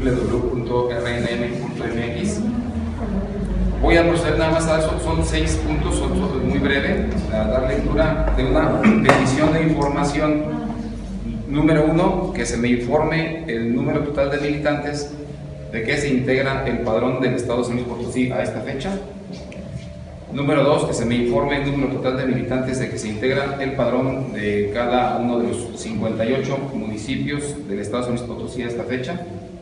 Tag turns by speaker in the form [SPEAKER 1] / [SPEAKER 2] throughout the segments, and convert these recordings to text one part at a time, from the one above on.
[SPEAKER 1] www.rnm.mx. Voy a proceder nada más a eso, son 6 puntos, son muy breve, a dar lectura de una petición de información. Número 1, que se me informe el número total de militantes de que se integra el padrón del Estado de San Luis Potosí a esta fecha. Número 2, que se me informe el número total de militantes de que se integra el padrón de cada uno de los 58 municipios del Estado de San Luis Potosí a esta fecha.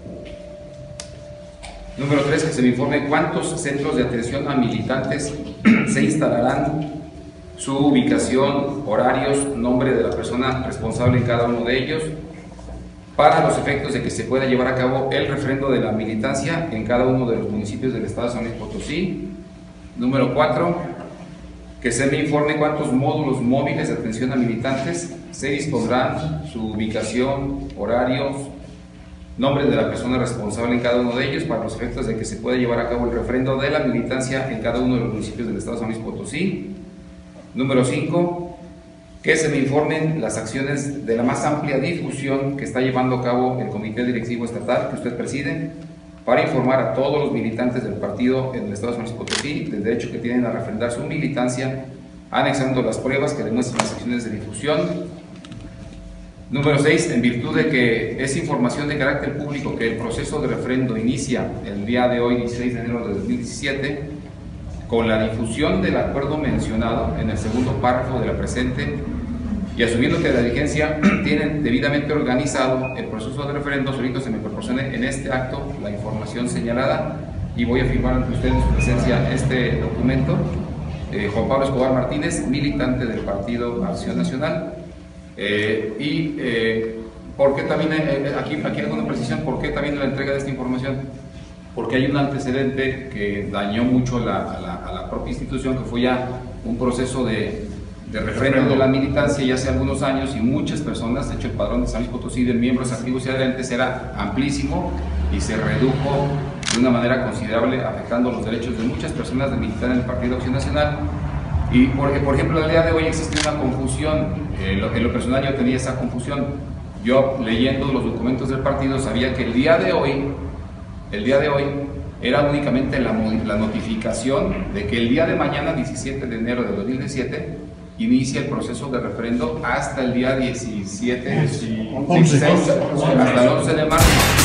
[SPEAKER 1] Número 3, que se me informe cuántos centros de atención a militantes se instalarán, su ubicación, horarios, nombre de la persona responsable en cada uno de ellos, para los efectos de que se pueda llevar a cabo el refrendo de la militancia en cada uno de los municipios del Estado de San Luis Potosí. Número 4, que se me informe cuántos módulos móviles de atención a militantes se dispondrán, su ubicación, horarios, nombre de la persona responsable en cada uno de ellos, para los efectos de que se pueda llevar a cabo el refrendo de la militancia en cada uno de los municipios del Estado de San Luis Potosí. Número 5, que se me informen las acciones de la más amplia difusión que está llevando a cabo el Comité Directivo Estatal que usted preside, para informar a todos los militantes del partido en el Estado de San Luis Potosí del derecho que tienen a refrendar su militancia, anexando las pruebas que demuestran las acciones de difusión. Número 6, en virtud de que es información de carácter público que el proceso de refrendo inicia el día de hoy, 16 de enero de 2017, con la difusión del acuerdo mencionado en el segundo párrafo de la presente, y asumiendo que la dirigencia tiene debidamente organizado el proceso de referendo, solito se me proporcione en este acto la información señalada, y voy a firmar ante usted en su presencia este documento. Juan Pablo Escobar Martínez, militante del Partido Acción Nacional. ¿Por qué también, aquí hago una precisión, por qué también la entrega de esta información? Porque hay un antecedente que dañó mucho a la propia institución, que fue ya un proceso de refrendo de la militancia ya hace algunos años, y muchas personas, de hecho el padrón de San Luis Potosí de miembros activos y adherentes era amplísimo y se redujo de una manera considerable, afectando los derechos de muchas personas de militar en el Partido Acción Nacional. Y porque, por ejemplo, el día de hoy existe una confusión, en lo personal yo tenía esa confusión. Yo, leyendo los documentos del partido, sabía que el día de hoy era únicamente la notificación de que el día de mañana, 17 de enero de 2017, inicia el proceso de refrendo hasta el día 16, hasta el 11 de marzo.